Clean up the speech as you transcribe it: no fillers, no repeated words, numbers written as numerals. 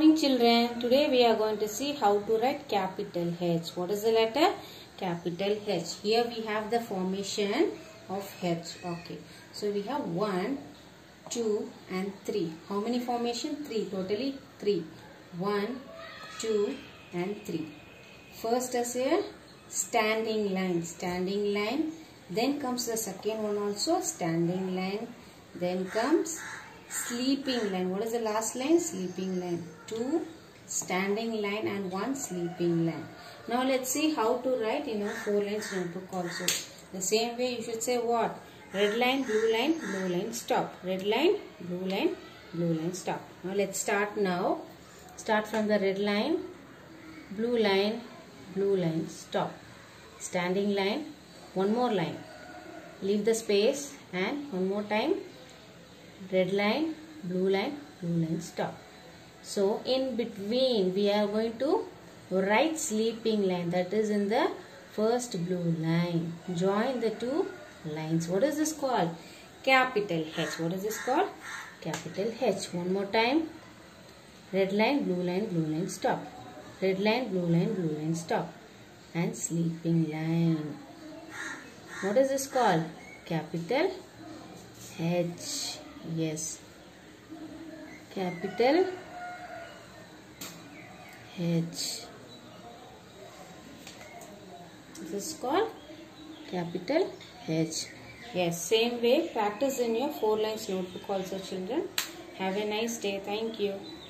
morning children. Today we are going to see how to write capital H. What is the letter? Capital H. Here we have the formation of H. Okay. So we have 1, 2 and 3. How many formation? 3. Totally 3. 1, 2 and 3. First is a standing line. Standing line. Then comes the second one also. Standing line. Then comes sleeping line. What is the last line? Sleeping line. 2 standing line and 1 sleeping line. Now let's see how to write in a 4 lines notebook also. The same way you should say what? Red line, blue line, stop. Red line, blue line, stop. Now let's start now. Start from the red line, blue line, stop. Standing line, one more line. Leave the space and one more time. Red line, blue line, stop. So in between we are going to write sleeping line, that is in the first blue line. Join the two lines. What is this called? Capital H. What is this called? Capital H. One more time. Red line, blue line, stop. Red line, blue line, stop. And sleeping line. What is this called? Capital H. Yes. Capital H. This is called capital H. Yes, same way practice in your 4 lines notebook also children. Have a nice day. Thank you.